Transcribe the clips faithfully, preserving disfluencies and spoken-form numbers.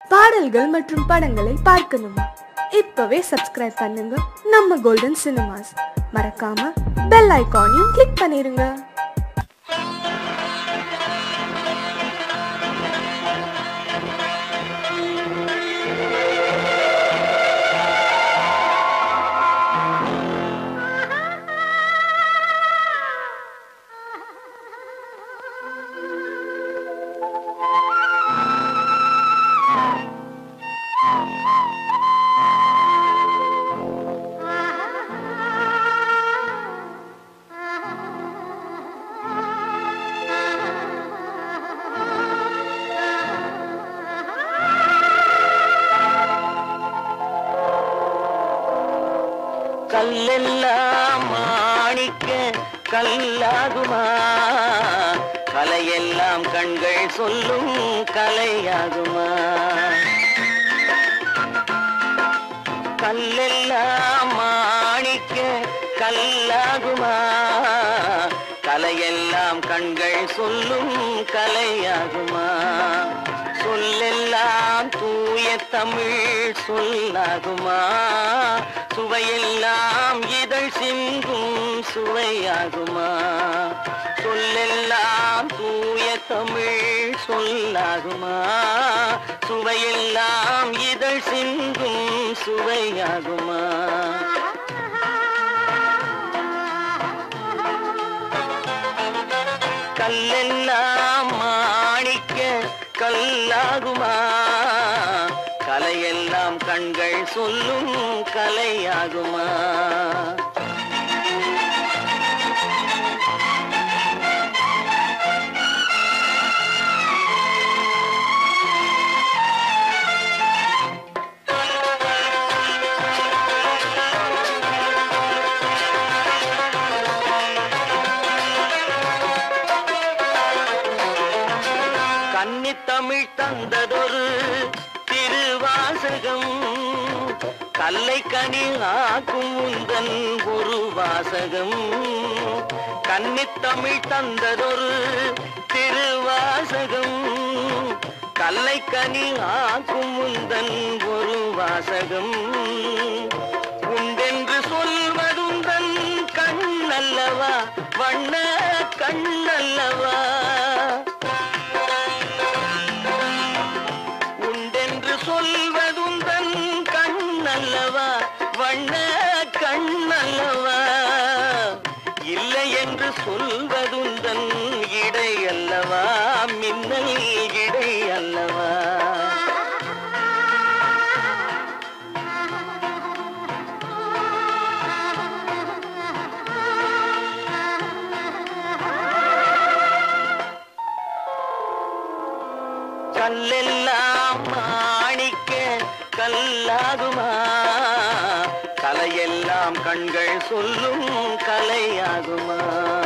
பாடல்கள் மற்றும் படங்களை பார்க்கணுமா? இப்பவே சப்ஸ்கிரைப் பண்ணுங்க நம்ம கோல்டன் சினிமாஸ். மறக்காம பெல் ஐகானையும் கிளிக் பண்ணிருங்க. கல்லெல்லாம் மாணிக்க கல்லாகுமா, கலையெல்லாம் கண்கள் சொல்லும் கலையாகுமா. கல்லெல்லாம் மாணிக்க கல்லாகுமா, கலையெல்லாம் கண்கள் சொல்லும் கலையாகுமா. சொல்லெல்லாம் தூய தமிழ் சொல்லாகுமா, சுவையெல்லாம் இதழ் சிந்தும் சுவையாகுமா. சொல்லெல்லாம் தூய தமிழ் சொல்லாகுமா, சுவையெல்லாம் இதழ் சிந்தும் சுவையாகுமா. கல்லெல்லாம் மாணிக்க கல்லாகுமா, கலையெல்லாம் கண்கள் சொல்லும் கலையாகுமா. கன்னித்தமிழ் தந்ததொரு திருவாசகம், கல்லை கனி ஆக்கும் உந்தன் ஒரு வாசகம். கன்னித்தமிழ் தந்ததொரு திருவாசகம், கல்லை கனி ஆக்கும் உந்தன் ஒரு வாசகம். உண்டென்று சொல்வதுந்தன் கண்ணல்லவா, வண்ண கண்ணல்லவா. சொல்வதுந்தன் கண்ணல்லவா, வண்ண கண்ணல்லவா. இல்லை என்று சொல்வதுந்தன் இடை அல்லவா, மின்னல் இடை அல்லவா. கல்லெல்லாம் மாணிக்க கல்லாகுமா, கலையெல்லாம் கண்கள் சொல்லும் கலையாகுமா.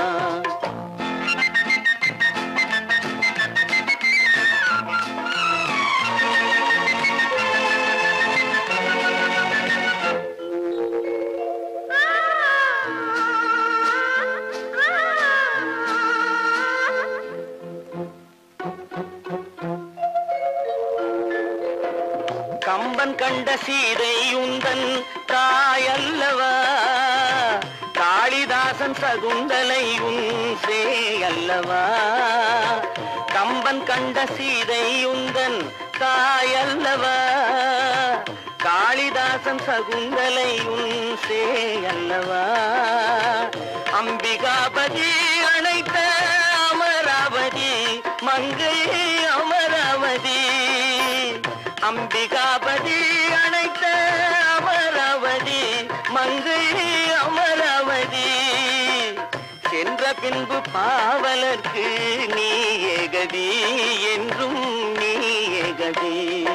கம்பன் கண்ட சீதை உந்தன் தாயல்லவா, காளிதாசன் சகுந்தலை உன் சேயல்லவா. கம்பன் கண்ட சீதை உந்தன் தாயல்லவா, காளிதாசன் சகுந்தலை உன் சேயல்லவா. அம்பிகாபதி அணைத்த அமராவதி மங்கை அமராவதி. அம்பிகாபதி அணைத்த அமராவதி மங்கை அமராவதி. சென்ற பின்பு பாவலர்க்கு நீ ஏகதி, என்றும் நீ ஏகதி.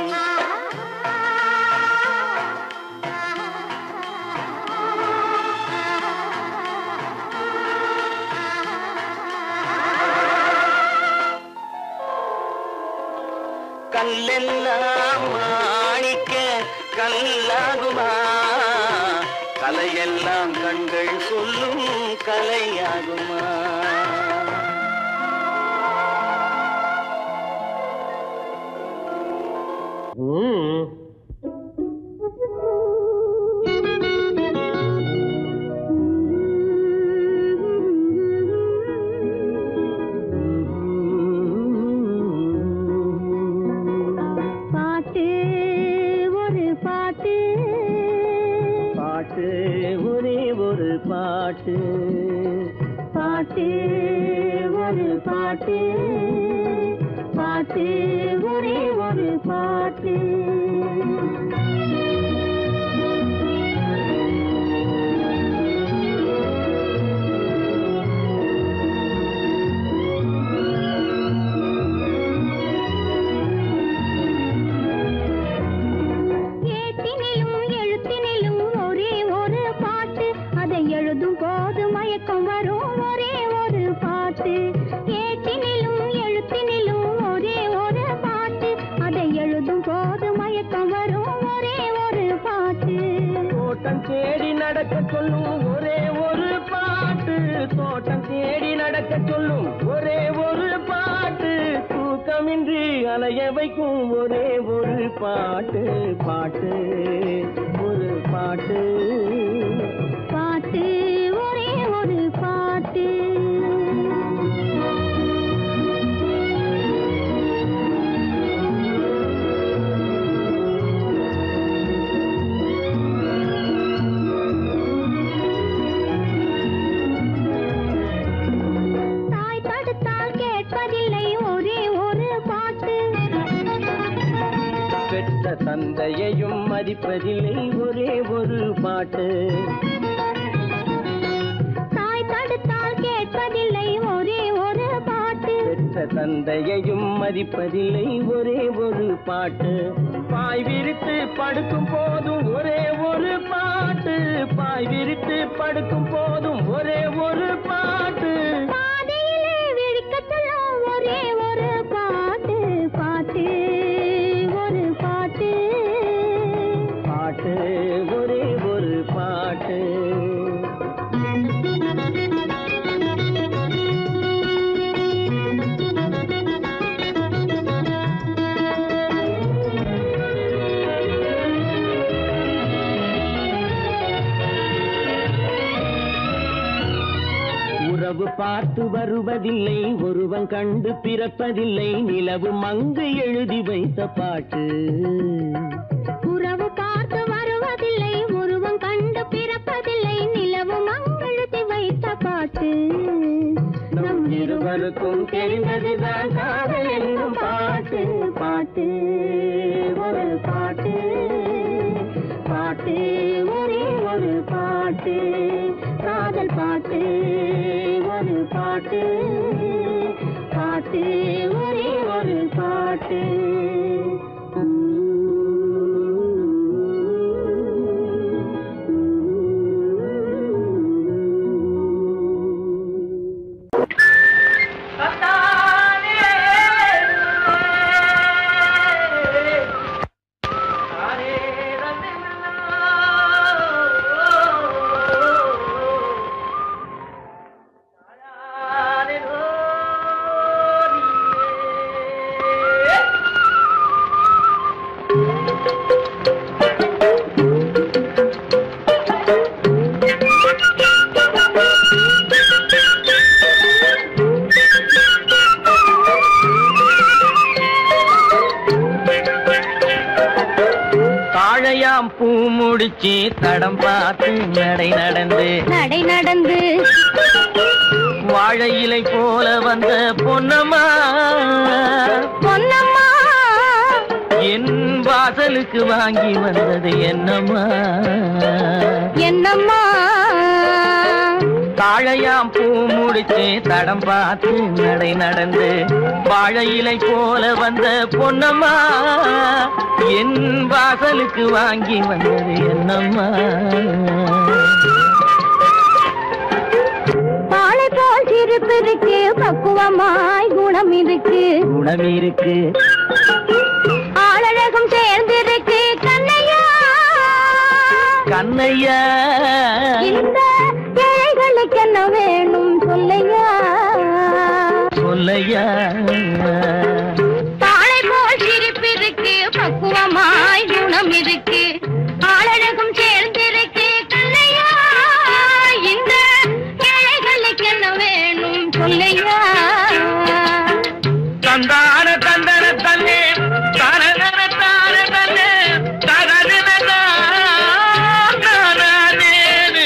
கல்லெல்லாம் மாணிக்க கல்லாகுமா, கலையெல்லாம் கண்கள் சொல்லும் கலையாகுமா. பாட்டு ஒரு பாட்டு பாட்டு ஒரே ஒரு பாட்டு பாட்டு ஒரு பாட்டு பாட்டு ஒரே ஒரு பாட்டு ஏட்டினிலும் எழுத்தினிலும் ஒரே ஒரு பாட்டு அதை எழுதும் போது மயக்கம் வரும் ஒரே ஒரு பாட்டு ஏட்டினிலும் எழுத்தினிலும் ஒரே ஒரு பாட்டு அதை எழுதும் போது மயக்கம் வரும் ஒரே ஒரு பாட்டு தோட்டம் தேடி நடக்க சொல்லும் ஒரே ஒரு பாட்டு தோட்டம் தேடி நடக்க சொல்லும் ஒரே ஒரு பாட்டு தூக்கமின்றி அலைய வைக்கும் ஒரே ஒரு பாட்டு பாட்டு ஒரு பாட்டு பாட்டு ஒரே ஒரு பாட்டு தாய் தடுத்தால் கேட்பதில்லை ஒரே ஒரு பாட்டு பெற்ற தந்தையையும் மதிப்பதில்லை ஒரே ஒரு பாட்டு தாய் தடுத்தால் கேட்பதில்லை ஒரே ஒரு பாட்டு பெற்ற தந்தையையும் மதிப்பதில்லை ஒரே ஒரு பாட்டு பாய் விரித்து படுக்கும் போதும் ஒரே ஒரு பாட்டு பாய் விரித்து படுக்கும் போதும் ஒரே ஒரு பாட்டு பாதையிலே விழிக்கத்தெல்லாம் ஒரே ஒரு பாட்டு பாட்டு ஒரு பாட்டு பாட்டு ஒரே ஒரு பாட்டு உறவு பார்த்து வருவதில்லை ஒருவன் கண்டு பிறப்பதில்லை நிலவு மங்கு எழுதி வைத்த பாட்டு உறவு பார்த்து வருவதில்லை ஒருவன் கண்டு பிறப்பதில்லை நிலவு மங்கெழுதி வைத்த பாட்டு நம் இருவருக்கும் தெரிந்ததுதான் காதல் என்னும் பாட்டு பாட்டு ஒரு பாட்டு பாட்டு ஒரே ஒரு பாட்டு காதல் பாட்டு ஒரு பாட்டு பாட்டு ஒரே ஒரு பாட்டு தாழையாம் பூ முடிச்சு தடம் பார்த்து நடை நடந்து நடை நடந்து வாழை இலை போல வந்த பொன்னம்மா பொன்னம்மா என் வாசலுக்கு வாங்கி வந்தது என்னம்மா என்னம்மா தாழையாம் பூ முடிச்சு தடம் பார்த்து நடை நடந்து வாழை இலை போல வந்த பொன்னம்மா என் வாசலுக்கு வாங்கி வந்தது என்னம்மா பாலை போல் சிரிப்பு இருக்கு பக்குவமாய் குணம் இருக்கு குணம் இருக்கு ஆளழகும் சேர்ந்திருக்கு கண்ணையா கண்ணையா இந்த ஏழைகளுக்கு என்ன வேணும் சொல்லையா சொல்லையா பாலை போல் சிரிப்பு இருக்கு பக்குவமா இருக்கு ஆளழகும் சேர்ந்திருக்கு கண்ணையா இந்த ஏழைகளுக்கு என்ன வேணும் சொல்லையா தந்தான தந்தன தன்னே தரதன தார தன்னே தரதன தானே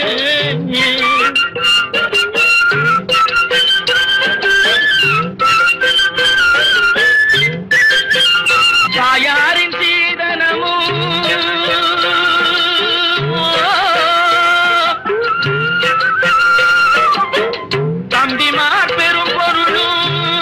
தாயாரின் சீதனமும் தம்பிமார் பெரும் பொருளும்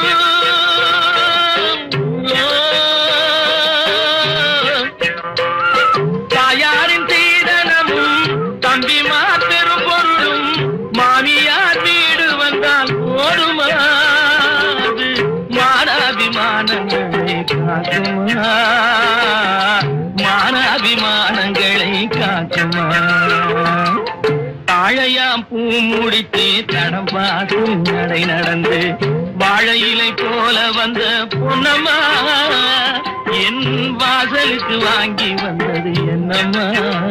தாயாரின் சீதனமும் தம்பிமார் பெரும் பொருளும் மாமியார் வீடு வந்தால் போடுமா அது மானாபிமானங்களை காக்குமா மானாபிமானங்களை காக்குமா தாழையாம் பூ முடித்து தடம் பார்த்து நடை நடந்து வாழை இலை போல வந்த பொன்னம்மா என் வாசலுக்கு வாங்கி வந்தது என்னம்மா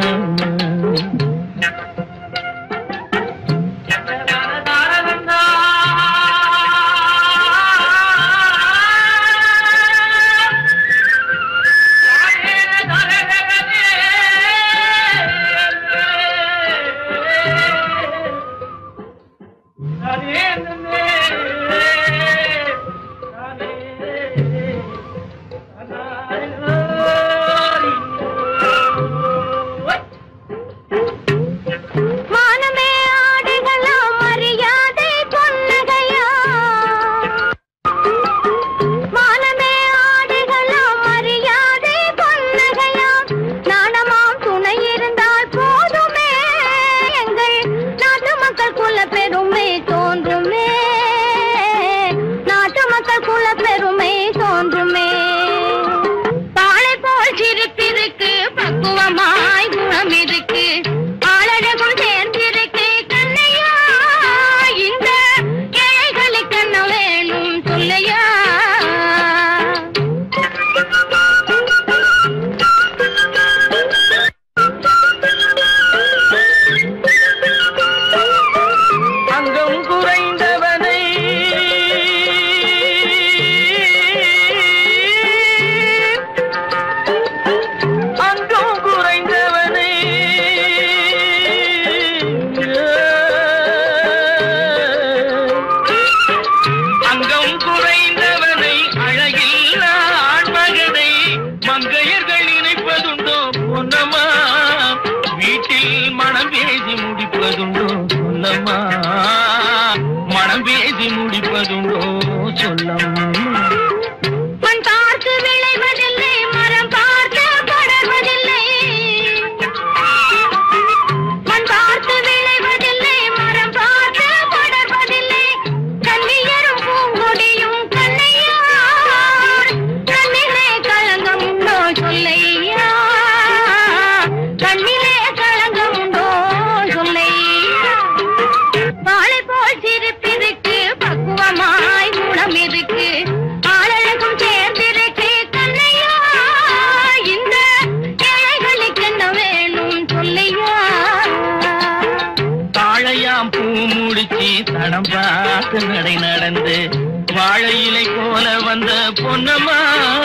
நடை நடந்து வாழை இலை போல வந்த பொன்னம்மா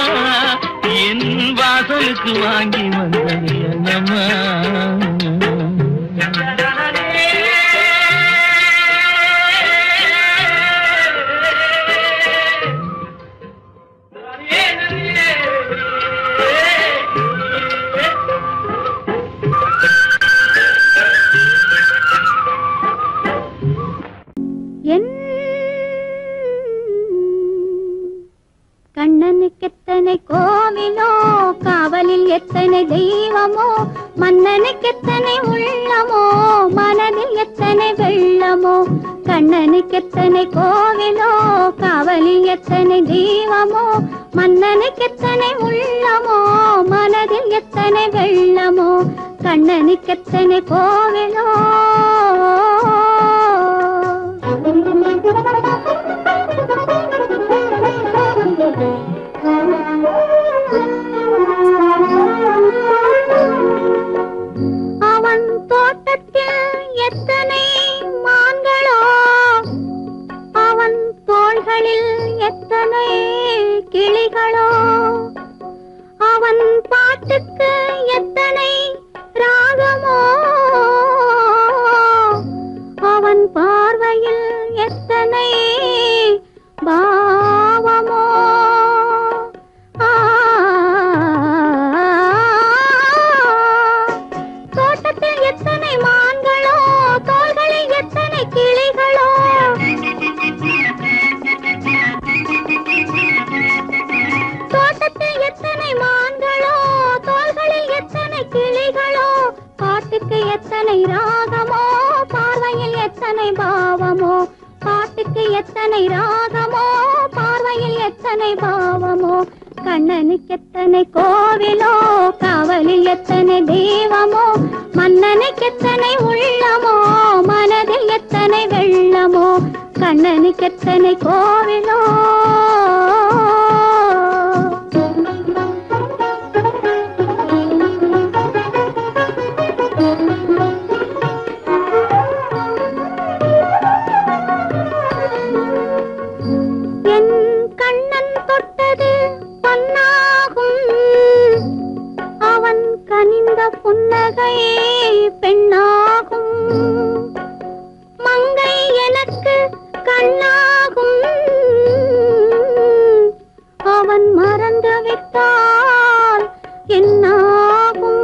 என் வாசலுக்கு வாங்கி வந்தது என்னம்மா கண்ணனுக்கெத்தனை கோவிலோ காவலில் எத்தனை தெய்வமோ மன்னனுக்கெத்தனை உள்ளமோ மனதில் எத்தனை வெள்ளமோ கண்ணனுக்கெத்தனை கோவிலோ காவலில் எத்தனை தெய்வமோ மன்னனுக்கெத்தனை உள்ளமோ மனதில் எத்தனை வெள்ளமோ கண்ணனுக்கெத்தனை கோவிலோ பாட்டுக்கு எத்தனை ராகமோ அவன் பார்வையில் எத்தனை பாவமோ தோட்டத்தில் எத்தனை மான்களோ தோள்களில் எத்தனை கிளிகளோ தோட்டத்தில் எத்தனை மான்களோ தோள்களில் எத்தனை கிளிகளோ பாட்டுக்கு எத்தனை ராகமோ பார்வையில் எத்தனை பாவமோ பாட்டுக்கு எத்தனை ராகமோ பார்வையில் எத்தனை பாவமோ கண்ணனுக்கு எத்தனை கோவிலோ காவலில் எத்தனை தெய்வமோ மன்னனுக்கு எத்தனை உள்ளமோ மனதில் எத்தனை வெள்ளமோ கண்ணனுக்கு எத்தனை கோவிலோ புன்னகை பெண்ணாகும் மங்கை எனக்கு கண்ணாகும் அவன் மறந்து விட்டால் என்னாகும்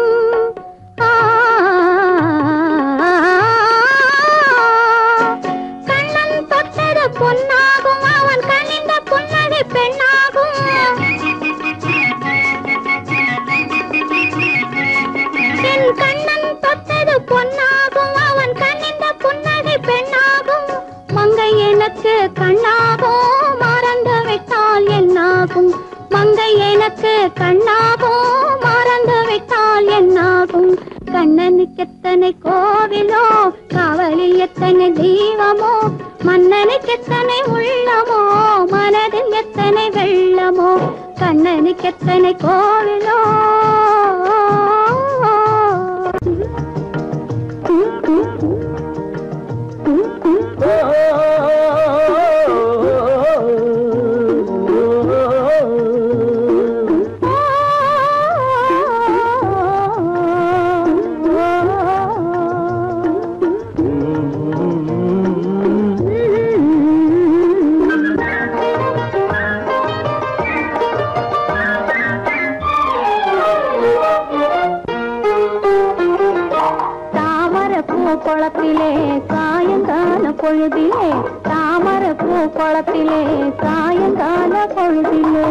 கண்ணன் தொட்டது பொன்னாகும் அவன் கனிந்த புன்னகை பெண்ணாகும் கண்ணன் தொட்டது பொன்னாகும் அவன் கண்ணிந்த புன்னகை பெண்ணாகும் மங்கை எனக்கு கண்ணாகும் மறந்து விட்டால் என்னாகும் மங்கை எனக்கு கண்ணாகும் மறந்து விட்டால் என்னாகும் கண்ணனுக்கு எத்தனை கோவிலோ காவலில் எத்தனை தெய்வமோ மன்னனுக்கு எத்தனை உள்ளமோ மனதில் எத்தனை வெள்ளமோ கண்ணனுக்கு எத்தனை கோவிலோ குளத்திலே சாயங்கால பொழுதிலே தாமரை பூ குளத்திலே சாயங்கால பொழுதிலே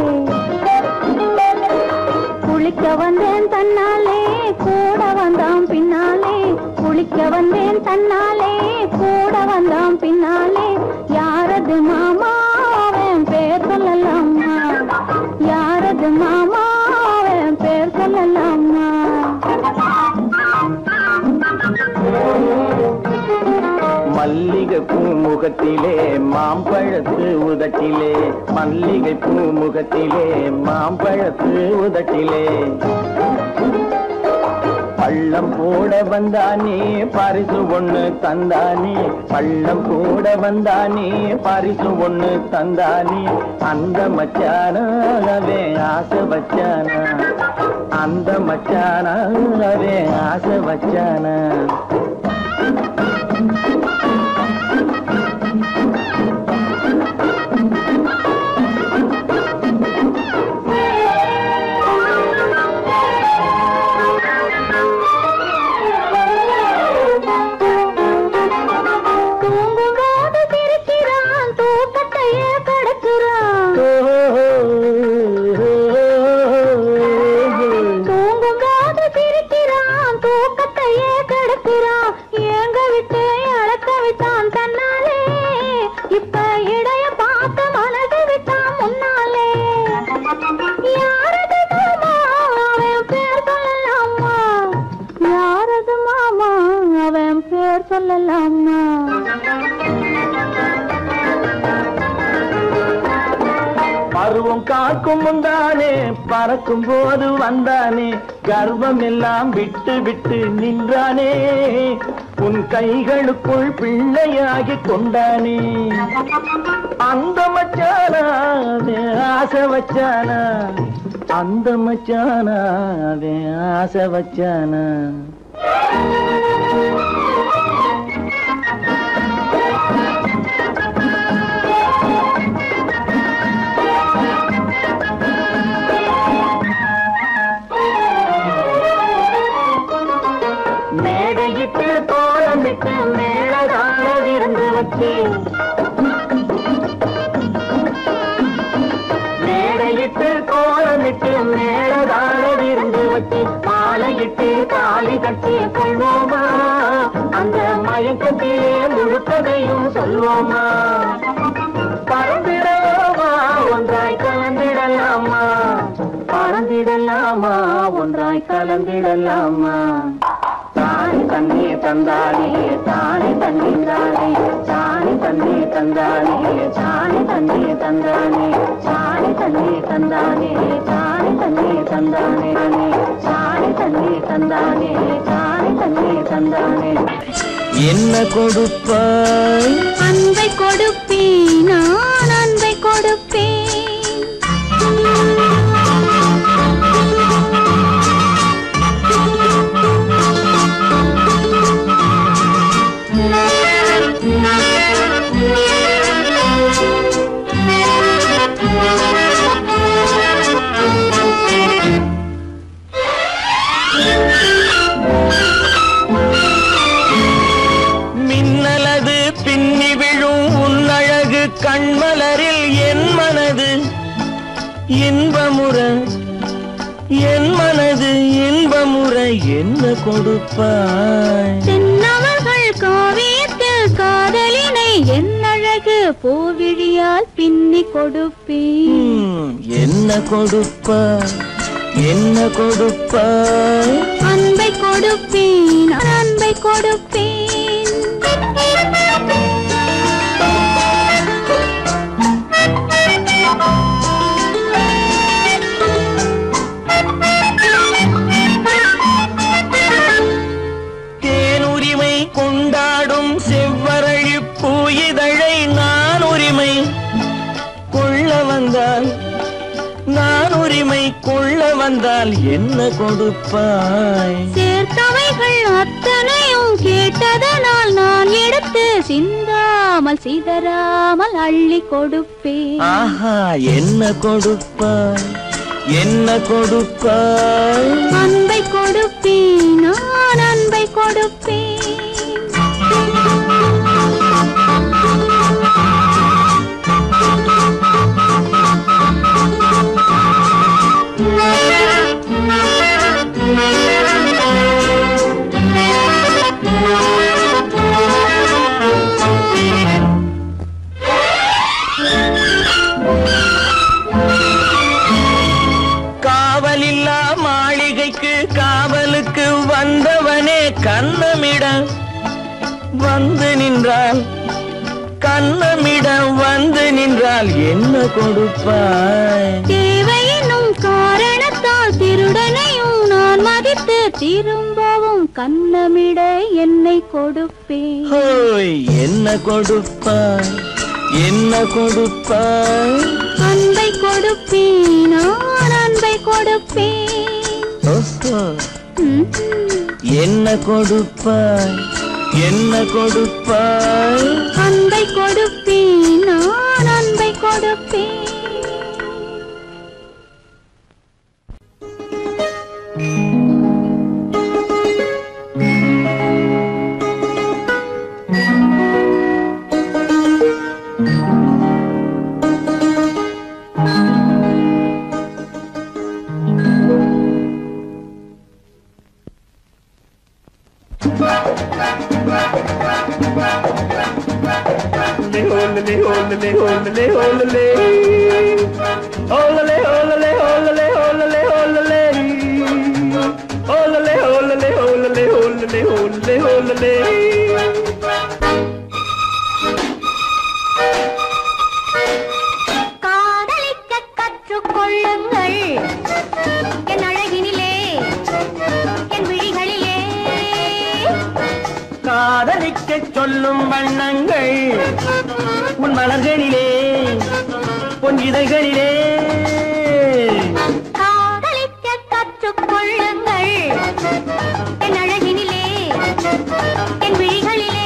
குளிக்க வந்தேன் தன்னாலே கூட வந்தான் பின்னாலே குளிக்க வந்தேன் தன்னாலே கூட வந்தான் பின்னாலே யாரது மாமாவன் பேர் சொல்லலாமா யாரது மாமாவன் பேர் சொல்லலாமா மல்லிகை பூ முகத்திலே மாம்பழத்து உதட்டிலே மல்லிகை பூ முகத்திலே மாம்பழத்து உதட்டிலே பள்ளம் போட வந்தானே பரிசு ஒண்ணு தந்தானே பள்ளம் போட வந்தானே பரிசு ஒண்ணு தந்தானே அந்த மச்சானாவே ஆசை வச்சானா அந்த மச்சானாவே ஆசை வச்சானா பார்க்கும் முந்தானே பறக்கும் போது வந்தானே கர்வம் எல்லாம் விட்டு விட்டு நின்றானே உன் கைகளுக்குள் பிள்ளையாகி கொண்டானே அந்த மச்சானா ஆசை வச்சானா அந்த மச்சானா ஆசை வச்சானா மேடையிட்டு கோலமிட்டு மேளதான விருந்து வச்சு மேடையிட்டு கோலமிட்டு மேளதான விருந்து வச்சு மாலையிட்டு தாலி கட்டி கொள்வோமா அந்த மயக்கத்திலே முழுக்கதையும் சொல்வோமா பறந்திடலாமா ஒன்றாய் கலந்திடலாமா பறந்திடலாமா ஒன்றாய் கலந்திடலாமா தானி தண்ணி தந்தானே தானி தண்ணி தானே சாணி தண்ணி தந்தானே சாணி தண்ணி தந்தானே சாணி தண்ணி தந்தானே சாணி தண்ணி தந்தானே சாணி தண்ணி தந்தானே சாணி தண்ணி தந்தானே என்ன கொடுப்பாய் அன்பை கொடுப்பேன் நான் அன்பை கொடுப்பேன் மின்னலது பின்னி விழும் உன்னழகு கண்மலரில் என் மனது இன்பமுற என் மனது இன்பமுற என்ன கொடுப்பாய் தென்னவர்கள் காவியத்தில் காதலினை என் அழகு பூவிழியால் பின்னி கொடுப்பேன் என்ன கொடுப்பாய் என்ன கொடுப்பாய் அன்பை கொடுப்பேன் அன்பை கொடுப்பேன் தேனுரிமை கொண்டாடும் செவ்வரழி பூயிதழை நான் உரிமை கொள்ள வந்தால் நான் உரிமை கொள்ள வந்தால் என்ன கொடுப்பாய் சேர்த்தவைகள் அத்தனையும் கேட்டதனால் நான் எடுத்து சிந்தாமல் சிதறாமல் அள்ளி கொடுப்பேன் ஆஹா என்ன கொடுப்பாய் என்ன கொடுப்பாய் அன்பை கொடுப்பேன் நான் அன்பை கொடுப்பேன் காவலில்லா மாளிகைக்கு காவலுக்கு வந்தவனே கண்ணமிட வந்து நின்றால் கண்ணமிட வந்து நின்றால் என்ன கொடுப்பாய் தேவையினும் காரணத்தால் திருடனையும் நான் மதித்து திரும்பவும் கண்ணமிட என்னை கொடுப்பேன் ஹோய் என்ன கொடுப்பாய் என்ன கொடுப்பாய் அன்பை கொடுப்பேன் நான் அன்பை கொடுப்பேன் ஓஹோ ம். என்ன கொடுப்பாய் என்ன கொடுப்பாய் அன்பை கொடுப்பேன் நான் அன்பை கொடுப்பேன் காதலிக்க கற்றுக்கொள் சொல்லும் வண்ணங்கள் உன் மலர்களிலே பொன் இதழ்களிலே காதலிக்க கற்றுக்கொள்ளுங்கள் என் அழகினிலே என் விழிகளிலே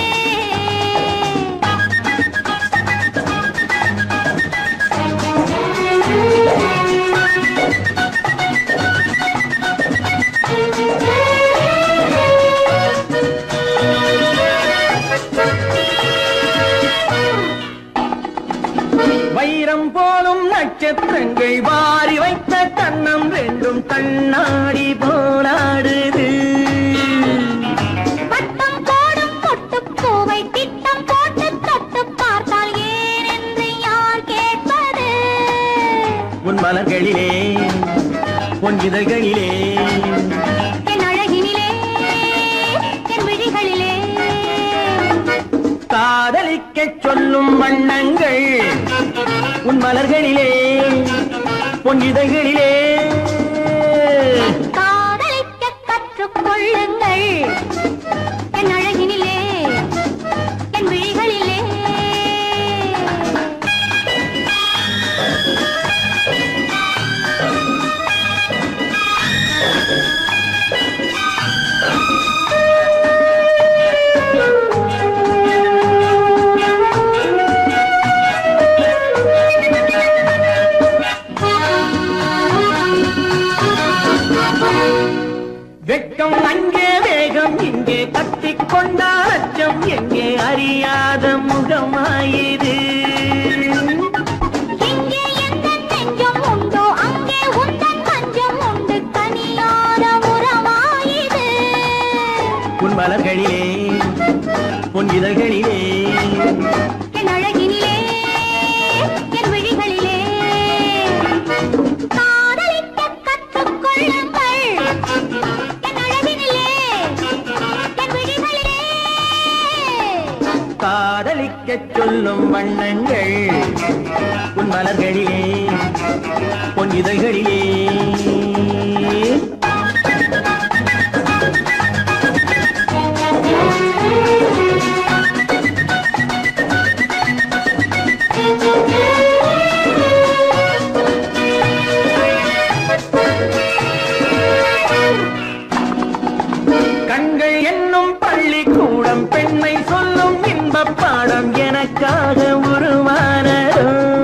வைரம் போலும் நட்சத்திரங்கள் வாரி வைத்த கண்ணம் ரெண்டும் கண்ணாடி போராடுது வட்டம் போடும் பொட்டு பூவை திட்டம் போட்டு தொட்டு பார்த்தால் ஏன் என்று யார் கேட்பது உன் மலர்களிலே பொன் இதழ்களிலே என் அழகினிலே என் விழிகளிலே காதலிக்க சொல்லும் வண்ணங்கள் உன் மலர்களிலே பொன் இதழ்களிலே காதலிக்க கற்றுக்கொள்ளுங்கள் என் அழகினிலே என் விழிகளிலே வெட்கம் அங்கே வேகம் இங்கே பற்றிக் கொண்டால் அச்சம் எங்கே அறியாத முகமாயிது எங்கே எந்த நெஞ்சம் உண்டோ அங்கே உந்தன் மஞ்சம் உண்டு தனியாத உறவாயிது உன் மலர்களிலே பொன் இதழ்களிலே என் அழகினிலே என் விழிகளிலே காதலிக்க கற்றுக்கொள்ளுங்கள் என் அழகினிலே என் விழிகளிலே காதலிக்க சொல்லும் வண்ணங்கள் உன் மலர்களிலே பொன் இதழ்களிலே கண்கள் என்னும் பள்ளிக்கூடம் பெண்மை சொல்லும் இன்பப் பாடம் எனக்காக உருவானதோ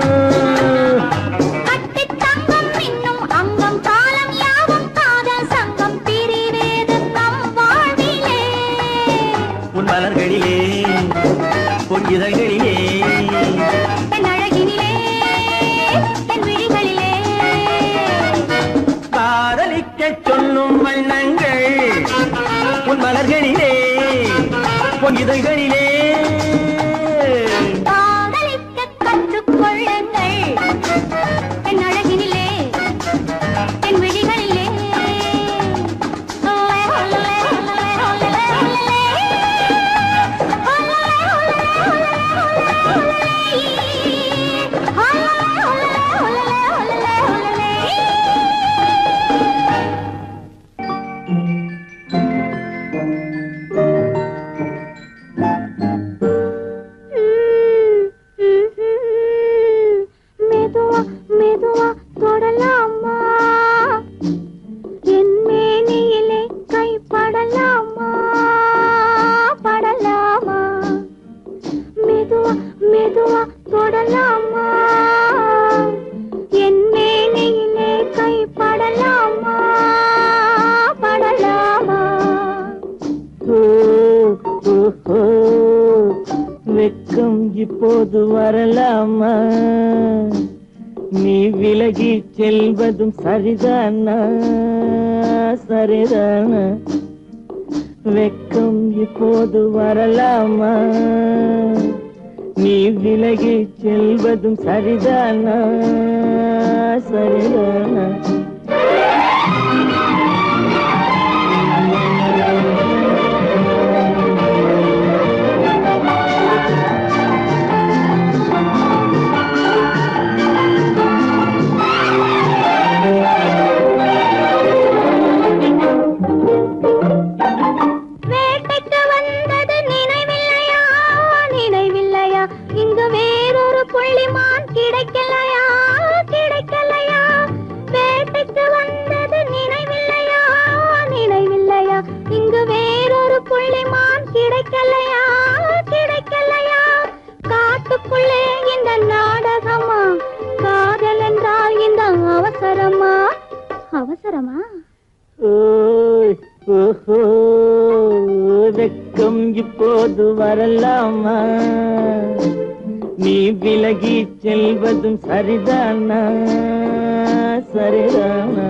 கட்டித் தங்கம் மின்னும் அங்கம் காலம் யாவும் காதல் சங்கம் பிரிவேது நம் வாழ்விலே உன் மலர்களிலே பொன் இதழ்களிலே என் அழகினிலே என் விழிகளிலே காதலிக்க சொல்லும் வண்ணங்கள் உன் மலர்களிலே பொன் இதழ்களிலே காதலிக்க கற்றுக்கொள்ளுங்கள் என் அழகினிலே என் விழிகளிலே மெதுவா மெதுவா தொடலாமா என் மேனியிலே கை படலாமா படலாமா மெதுவா மெதுவா தொடலாமா என் மேனியிலே கை படலாமா படலாமா வெக்கம் இப்போது வரலாமா நீ விலகி செல்வதும் சரிதானா சரிதானா வெக்கம் இப்போது வரலாமா நீ விலகி செல்வதும் சரிதானா சரிதானா வேட்டைக்கு வந்தது நினைவில்லையா ஓஹோ வெக்கம் இப்போது வரலாமா நீ விலகி செல்வதும் சரிதானா சரிதானா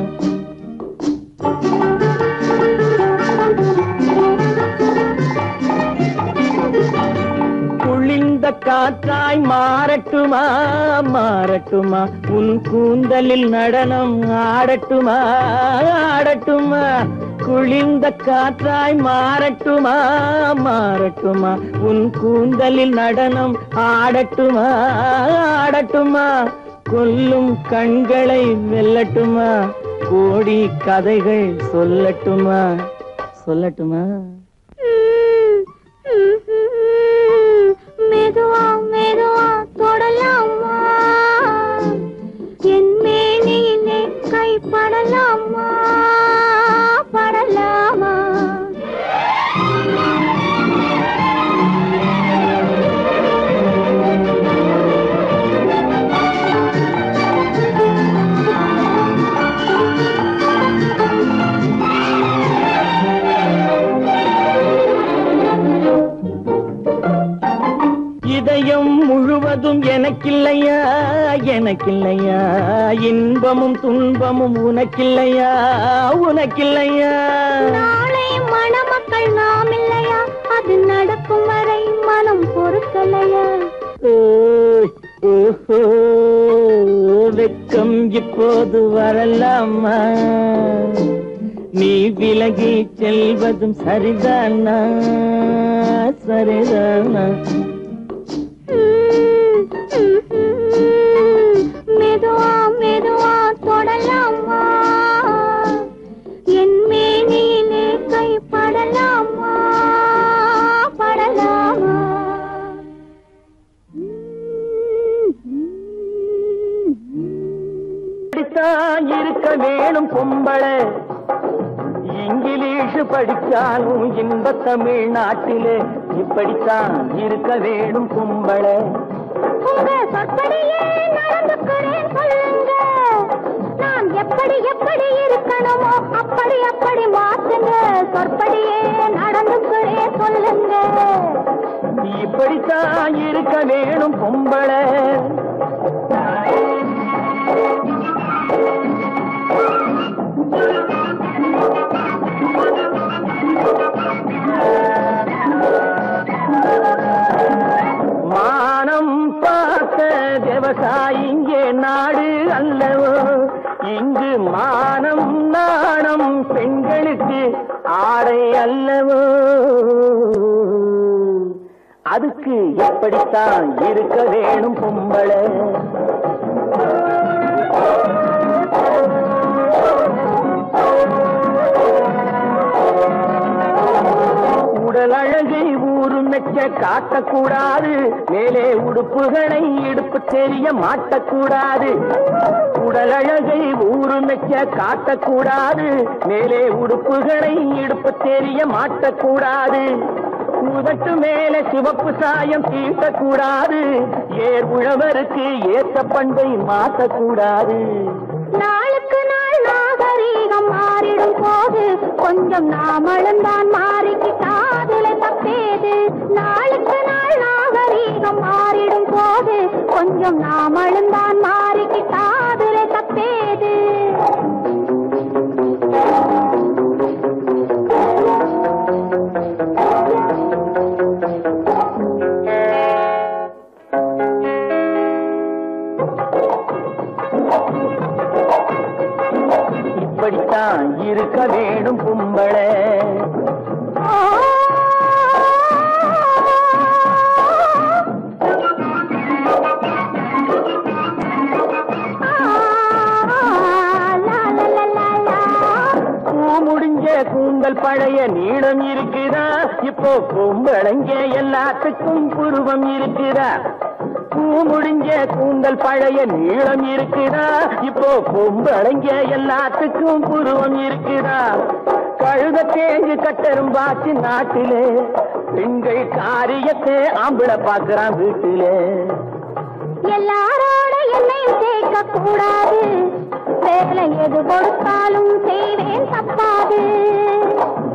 குளிர்ந்த காற்றாய் மாறட்டுமா மாறட்டுமா உன் கூந்தலில் நடனம் ஆடட்டுமா ஆடட்டுமா குளிர்ந்த காற்றாய் மாறட்டுமா மாறட்டுமா உன் கூந்தலில் நடனம் ஆடட்டுமா ஆடட்டுமா கொல்லும் கண்களை வெல்லட்டுமா கோடி கதைகள் சொல்லட்டுமா சொல்லட்டுமா மெதுவா மெதுவா தொடலாமா என் மேனியிலே கை படலாமா படலாமா இதயம் முழுவதும் எனக்கில்லையா எனக்கில்லையா இன்பமும் துன்பமும் உனக்கில்லையா உனக்கில்லையா நாளை மணமக்கள் நாம் இல்லையா அது நடக்கும் வரை மனம் பொறுக்கலையா ஓஹோ வெக்கம் இப்போது வரலாமா நீ விலகி செல்வதும் சரிதானா சரிதானா மெதுவா மெதுவா தொடலாமா என் மேனியிலே கை படலாமா படலாமா இப்படித்தான் இருக்க வேணும் பொம்பளை இங்கிலீஷ் படிச்சாலும் இன்ப தமிழ்நாட்டிலே இப்படித்தான் இருக்க வேணும் பொம்பளை உங்க சொற்படியே நடந்துக்கிறேன் சொல்லுங்க நான் எப்படி எப்படி இருக்கணுமோ அப்படி அப்படி மாத்துங்க சொற்படியே நடந்துக்கிறேன் சொல்லுங்க இப்படித்தான் இருக்க வேணும் பொம்பளை மானம் பார்த்த விவசாயி இங்கே நாடு அல்லவோ இங்கு மானம் நாணம் பெண்களுக்கு ஆடை அல்லவோ அதுக்கு எப்படித்தான் இருக்க வேணும் பொம்பளை உடல் அழகை ஊரு மெச்ச காட்டக்கூடாது மேலே உடுப்புகளை இடுப்பு தெரிய மாட்டக்கூடாது உடல் அழகை ஊரு மெச்ச காட்டக்கூடாது மேலே உடுப்புகளை இடுப்பு தெரிய மாட்டக்கூடாது உதட்டு மேல சிவப்பு சாயம் தீட்டக்கூடாது ஏர் உழவருக்கு ஏற்ற பண்பை மாற்றக்கூடாது நாளுக்கு நாள் நாகரீகம் மாறிடும் போது கொஞ்சம் நாமளும் தான் மாறிக்கிட்டாதுல தப்பேது நாளுக்கு நாள் நாகரீகம் மாறிடும் போது கொஞ்சம் நாமளும் தான் மாறிக்கிட்டாதுல தப்பேது இப்படித்தான் இருக்க வேணும் பொம்பளை முடிஞ்ச கூந்தல் பழைய நீளம் இருக்குதா இப்போ பொம்பளைங்க எல்லாத்துக்கும் புருவம் இருக்குதா பூ முடிஞ்ச கூந்தல் பழைய நீளம் இருக்குதா இப்போ பொம்பளைங்க எல்லாத்துக்கும் புருவம் இருக்குதா கழுத தேஞ்சு கட்டரும் பாச்சு நாட்டிலே பெண்கள் காரியத்தை ஆம்பளை பாக்குறான் வீட்டிலே எல்லாரோட என்னையும் சேர்க்க கூடாது வேலை எது கொடுத்தாலும் செய்வேன் தப்பாது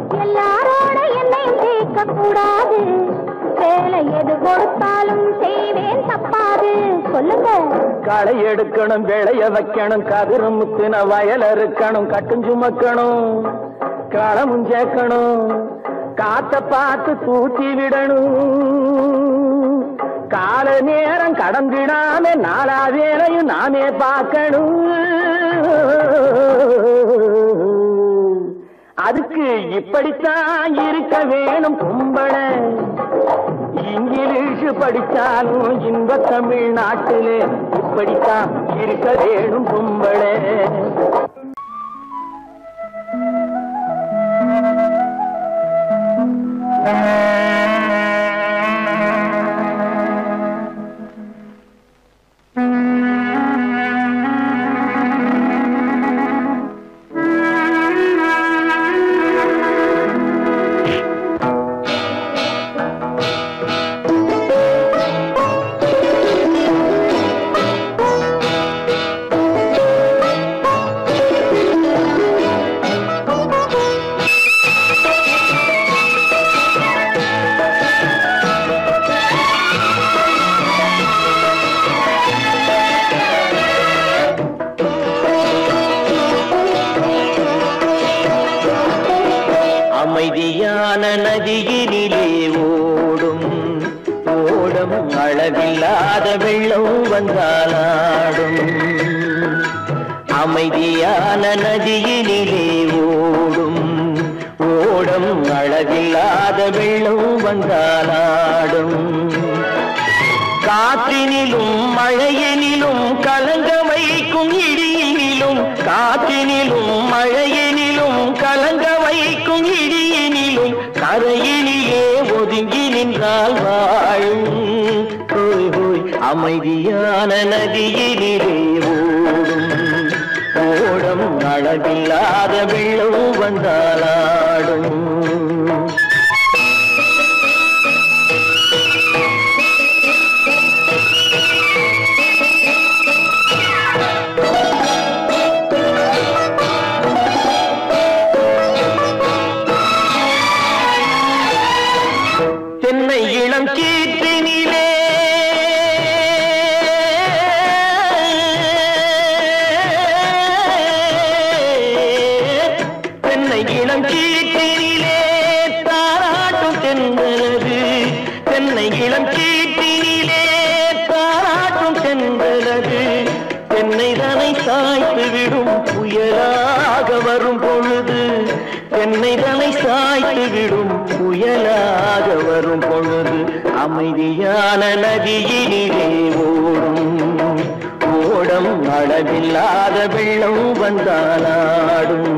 சொல்லுங்க. களை எடுக்கணும், விளைய வைக்கணும், கதிரும் முத்தின வயல் அறுக்கணும், கட்டும் சுமக்கணும், களமும் சேர்க்கணும், காத்த பார்த்து தூத்தி விடணும், கால நேரம் கடந்திடாம நாலா வேலையும் நாமே பார்க்கணும். அதுக்கு இப்படித்தான் இருக்க வேணும் பொம்பளை. இங்கிலீஷ் படிச்சாலும் இன்ப தமிழ்நாட்டிலே இப்படித்தான் இருக்க வேணும் பொம்பளை. அமைதியான நதியினிலே ஓடும் ஓடும் அளவில்லாத வெள்ளம் வந்தாலாடும். அமைதியான நதியினிலே ஓடும் ஓடும் அளவில்லாத வெள்ளம் வந்தாலாடும். காற்றினிலும் மழையினிலும் கலங்க வைக்கும் இடியினிலும், காற்றினிலும் மழையினிலும் கலங்க வைக்கும் இடியினிலும், கரையினிலே ஒதுங்கி நின்றால் வாழும். ஹோய் ஹோய் அமைதியான நதியினிலே ஓடும் ஓடும் அளவில்லாத வெள்ளம் வந்தாலாடும். தென்னை இளம் கீற்றினிலே தென்னை இளம் கீற்றினிலே தாராட்டும் தென்றலது. தென்னை இளம் கீற்றினிலே தாராட்டும் தென்றலது. தென்னை தனை சாய்த்து விடும் புயலாக வரும் பொழுது, தென்னை தனை சாய்த்து விடும் புயலாக வரும் பொழுது, அமைதியான நதியினிலே ஓடும் ஓடம் அளவில்லாத வெள்ளம் வந்தாலாடும்.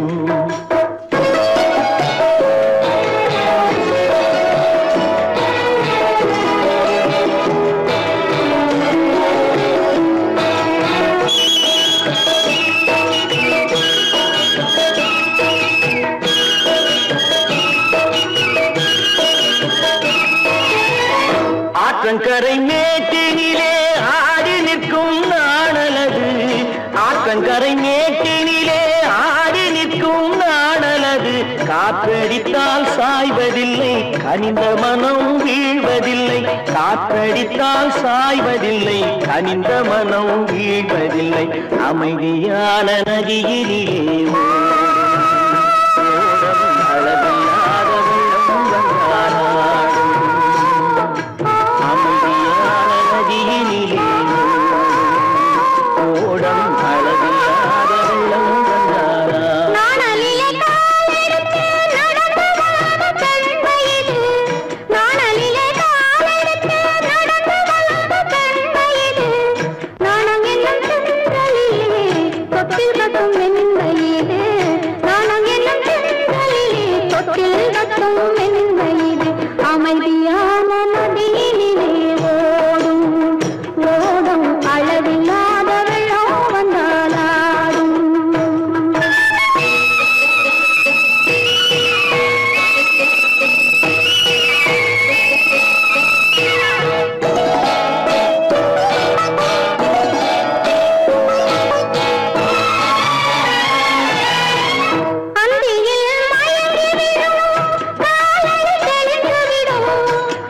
ஆற்றங்கரை மேட்டினிலே ஆடி நிற்கும் நாணலது. ஆற்றங்கரை மேட்டினிலே ஆடி நிற்கும் நாணலது. காற்றடித்தால் சாய்வதில்லை, கனிந்த மனம் வீழ்வதில்லை. காற்றடித்தால் சாய்வதில்லை, கனிந்த மனம் வீழ்வதில்லை. அமைதியான நதியினிலே அளவில்லாத வெள்ளம் வந்தாலாடும். அமைதியான நதியினிலே ஓடம் அளவில்லாத வெள்ளம் வந்தாலாடும். நாணலிலே காலெடுத்து நடந்து வளர்ந்த பெண் வயது. நாணலிலே காலெடுத்து நடந்து வளர்ந்த பெண் வயது. நாணம் என்னும் தென்றலிலே தொட்டில் கட்டும் என் வயது. நாணம் என்னும் தென்றலிலே தொட்டில் கட்டும் என் வயது. அமைதியான நதியினிலே ஓடும் ஓடும் அளவில்லாத வெள்ளம் வந்தாலாடும். அந்தியில் மயங்கி விடும், காலையில் தெளிந்து விடும்.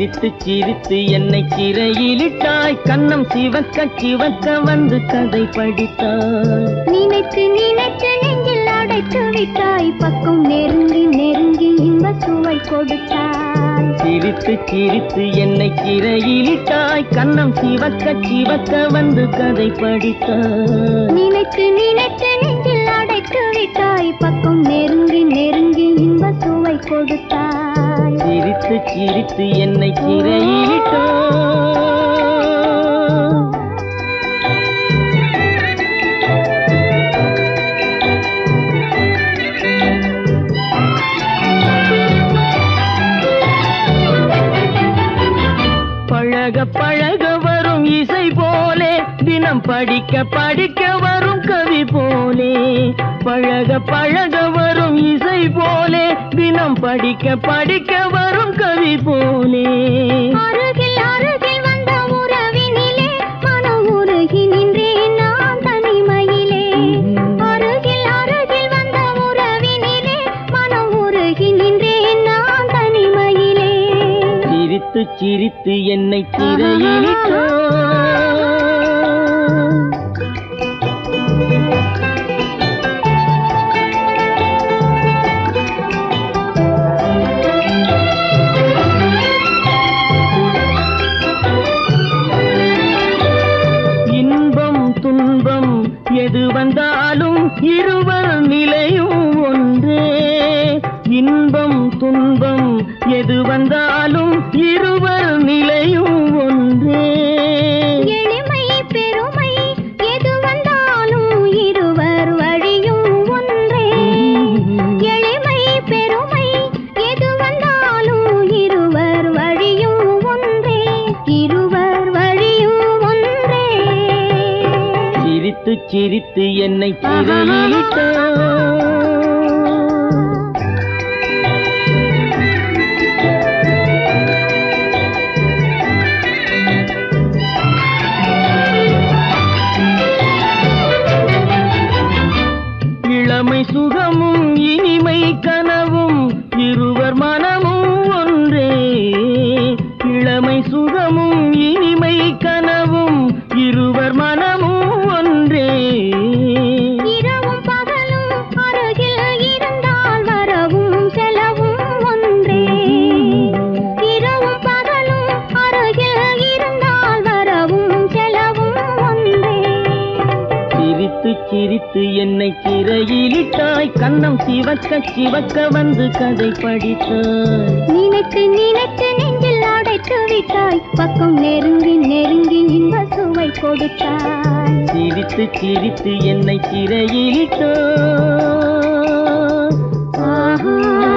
சிரித்து சிரித்து என்னை சிறையிலிட்டாய் கண்ணம் சிவக்க சிவக்க வந்து கதை படித்தாய் நினைத்து நினைத்து நெஞ்சில் அடைத்து விட்டாய் பக்கம் நெருங்கி நெருங்கி இன்ப சுவை கொடுத்தாய் சிரித்து சிரித்து என்னை சிறையிலிட்டாய் கண்ணம் சிவக்க சிவக்க வந்து கதை படித்தாய் நினைத்து நினைத்து நெஞ்சில் அடைத்து விட்டாய் பக்கம் நெருங்கி நெருங்கி இன்ப சுவை கொடுத்தாய் சிரித்து சிரித்து என்னை சிறையிலிட்டாய் பழக பழக வரும் இசை போலே தினம் படிக்க படிக்க வரும் கவி போலே பழக பழக வரும் இசை போலே தினம் படிக்க படிக்க வரும் கவி போலே அருகில் அருகில் வந்த உறவினிலே மனம் உருகி நின்றேன் நான் தனிமையிலே அருகில் அருகில் வந்த உறவினிலே மனம் உருகி நின்றேன் நான் தனிமையிலே சிரித்து சிரித்து என்னை சிறையிலிட்டாய் எது வந்தாலும் இருவர் நிலையும் ஒன்றே இன்பம் துன்பம் எது வந்தாலும் இருவர் நிலையும் ஒன்றே எளிமை பெருமை எது வந்தாலும் இருவர் வழியும் ஒன்றே எளிமை பெருமை எது வந்தாலும் இருவர் வழியும் ஒன்றே இருவர் வழியும் ஒன்றே சிரித்து சிரித்து என்னை சிறையிலிட்டாய் இளமை சுகமும் இனிமை கனவும் இருவர் மனமும் ஒன்றே இளமை சுகமும் இனிமை கனவும் இருவர் மனமும் ஒன்றே இரவும் பகலும் அருகில் இருந்தால் வரவும் செலவும் ஒன்றே இரவும் பகலும் அருகில் இருந்தால் வரவும் செலவும் ஒன்றே சிரித்து சிரித்து என்னை சிறையிலிட்டாய் கண்ணம் சிவக்க சிவக்க வந்து கதை படித்தாய் நினைத்து நினைத்து நெஞ்சில் அடைத்து விட்டாய் பக்கம் நெருங்கி நெருங்கி இன்ப சுவை கொடுத்தாய் சிரித்து சிரித்து என்னை சிறையிலிட்டாய் ஆஹா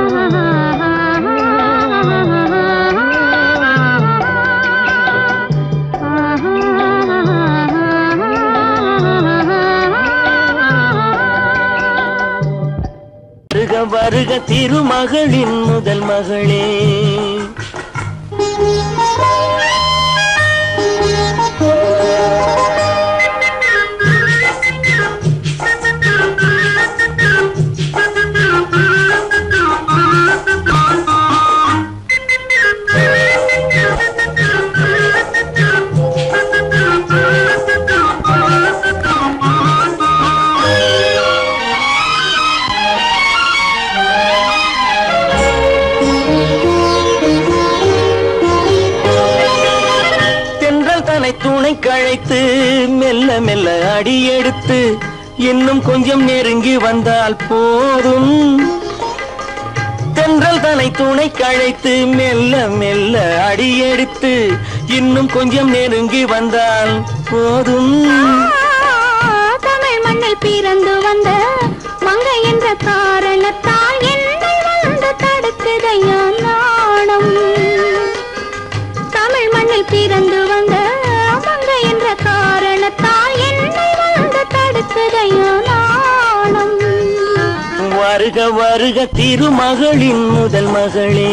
வருக வருக திருமகளின் முதல் மகளே துணை கழைத்து மெல்ல மெல்ல அடி எடுத்து இன்னும் கொஞ்சம் நெருங்கி வந்தால் போதும் தென்றல் தனை துணை கழைத்து மெல்ல மெல்ல அடி எடுத்து இன்னும் கொஞ்சம் நெருங்கி வந்தால் போதும் தமிழ் மண்ணில் பிறந்து வந்த மங்கை என்ற காரணத்தால் என்னை வந்து தடுக்குதையா நாணம் தமிழ் மண்ணில் பிறந்து வந்த மங்கை என்ற காரணத்தால் என்னை வந்து தடுக்குதையா நாணம் வருக வருக திருமகளின் முதல் மகளே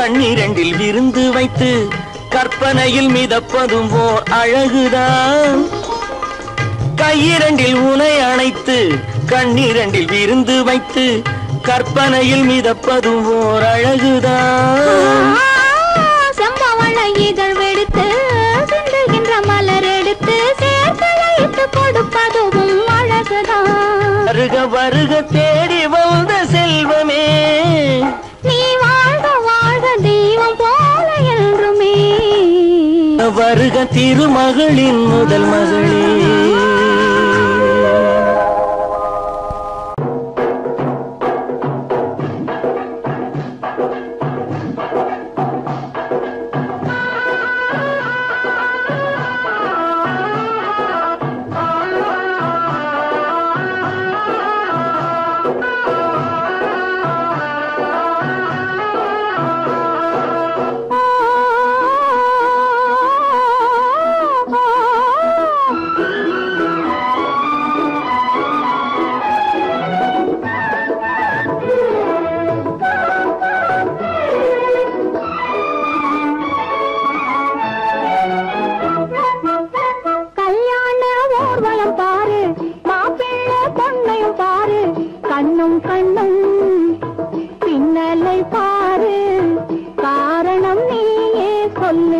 கண்ணிரண்டில் விருந்து வைத்து கற்பனையில் மிதப்பதும் ஓர் அழகுதான். கையிரண்டில் உனை அணைத்து கண்ணிரண்டில் விருந்து வைத்து கற்பனையில் மிதப்பதும் ஓர் அழகுதான். செம்பவள இதழ் வெடித்து சிந்துகின்ற மலர் எடுத்து சேர்த்து கொடுப்பதும் அழகுதான். வருக வருக தேடி வந்த செல்வமே, நீ வாழ்க வாழ்க தெய்வம் போல என்றுமே. வருக திருமகளின் முதல் மகளே. கண்ணும் கண்ணும் பின்னலை பாரு, காரணம் நீயே சொல்லு.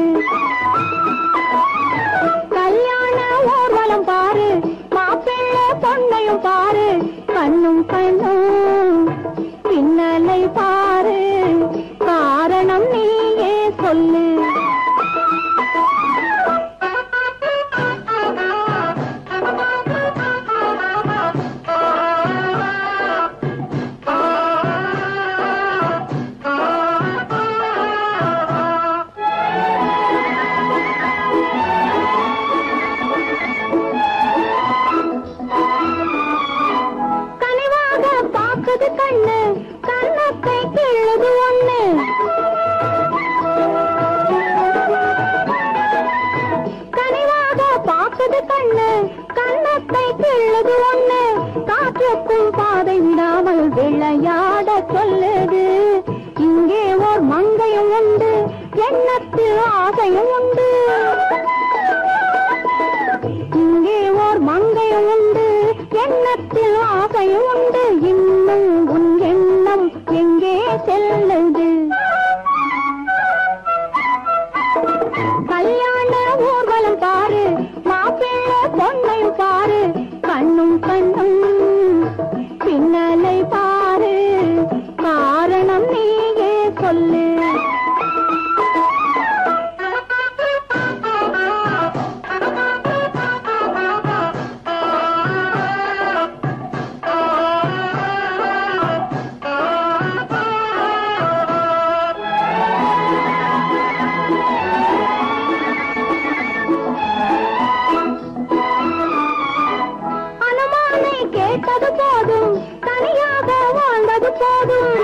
கல்யாண ஊர்வலம் பாரு, மாப்பிள்ளை பொண்ணையும் பாரு. கண்ணும் கண்ணும் பின்னலை பாரு, காரணம் நீயே சொல்லு. கண்ணு கண்ணத்தை கிள்ளுது ஒண்ணு, கனிவாக பார்க்குது கண்ணு கண்ணத்தை கிள்ளுது ஒண்ணு. காற்றுக்கும் பாதை விடாமல் விளையாட சொல்லுது. இங்கே ஓர் மங்கையும் உண்டு, எண்ணத்தில் ஆசையும் உண்டு. இங்கே ஓர் மங்கையும் உண்டு, எண்ணத்தில் ஆசையும் உண்டு. இன்னும் உன் எண்ணம் எங்கே செல்லுது? கல்யாண ஊர்வலம் பாரு, மாப்பிள்ளை பொண்ணையும் பாரு. கண்ணும் கண்ணும் பின்னலை பாரு, காரணம் நீயே சொல்லு. கேட்டது போதும், தனியாக வாழ்ந்தது போதும்.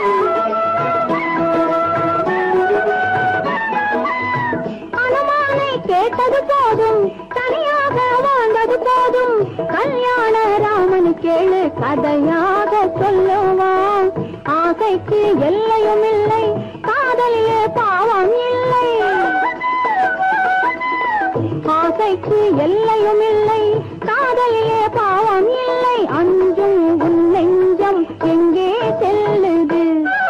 அனுமானை கேட்டது போதும், தனியாக வாழ்ந்தது போதும். கல்யாண ராமன் கேளு, கதையாக சொல்லுவான். ஆசைக்கு எல்லையும் இல்லை, காதலிலே பாவம் இல்லை. ஆசைக்கு எல்லையும் இல்லை, காதலிலே பாவம் இல்லை. அஞ்சும் உன் நெஞ்சம் எங்கே செல்லுது?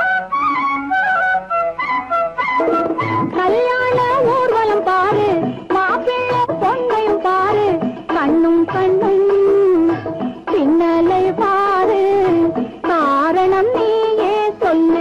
கல்யாண ஊர்வலம் பாரு, மாப்பிள்ளை பொண்ணையும் பாரு. கண்ணும் கண்ணும் பின்னலை பாரு, காரணம் நீயே சொல்லு.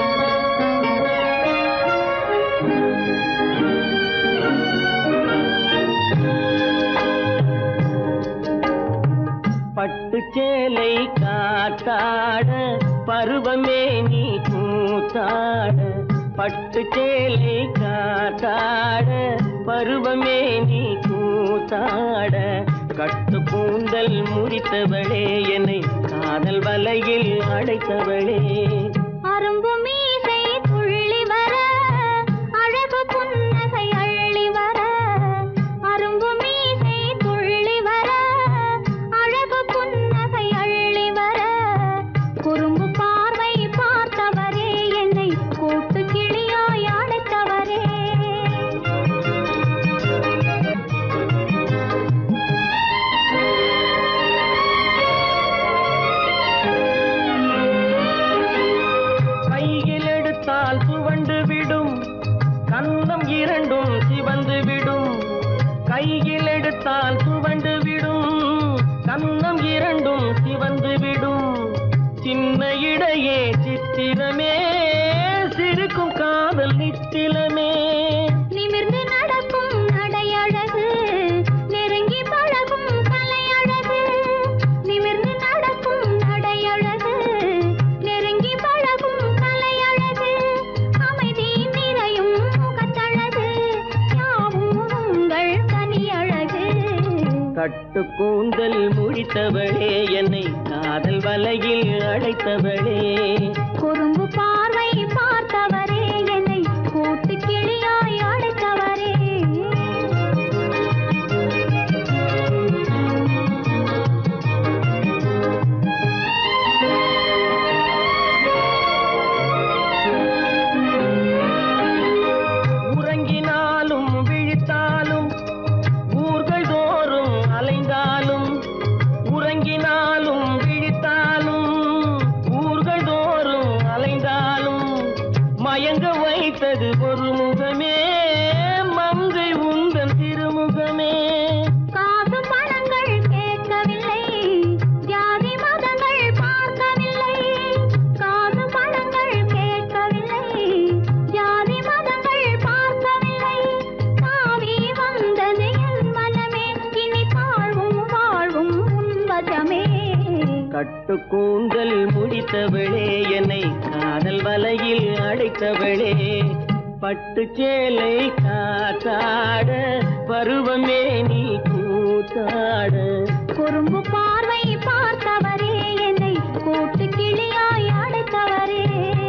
பட்டு சேலை காத்தாட பருவமே நீ கூத்தாட. பட்டு சேலை காத்தாட பருவமே நீ கூத்தாட. கட்டு கூந்தல் முறித்தவளே, என்னை காதல் வலையில் அடைத்தவளே. அரும்பு மீசை துள்ளி வர, அழகு புன்னகை அள்ளி வர. அரும்பு மீசை துள்ளி வர, அழகு புன்னகை அள்ளி வர. குறும்பு பார்வை பார்த்தவரே, என்னை கூட்டு கிளியாய் சித்திரமே சிரிக்கும் காதல் நித்திலமே நிமிர்ந்து நடக்கும் நடையழகு நெருங்கி பழகும் கலையழகு நிமிர்ந்து நடக்கும் நடையழகு நெருங்கி பழகும் கலையழகு அமைதி நிறையும் முகத்தழகு யாவும் உங்கள் கனியழகு கட்டு கூந்தல் முடித்தவளே என்னை காதல் வலையில் அழைத்தவளே குறும்பு பார்வை பார்த்தவரே என்னை கூட்டு கிளியாய் அழைத்தவரே உறங்கினாலும் விழித்தாலும் ஊர்கள் தோறும் அலைந்தாலும் உறங்கினாலும் விழித்தாலும் ஊர்கள் தோறும் அலைந்தாலும் மயங்க வைத்தது ஒரு முகமே மங்கை உந்தன் திருமுகமே காசு பணங்கள் கேட்கவில்லை ஜாதி மதங்கள் பார்க்கவில்லை காசு பணங்கள் கேட்கவில்லை ஜாதி மதங்கள் பார்க்கவில்லை தாவி வந்தது என் மனமே இனி தாழ்வும் வாழ்வும் உன்வசமே கட்டு கூந்தல் முடித்தவளே என்னை காதல் வலையில் அடைத்தவளே பட்டு சேலை காத்தாட பருவமே நீ கூத்தாட குறும்பு பார்வை பார்த்தவரே என்னை கூட்டு கிளியாய் அழைத்தவரே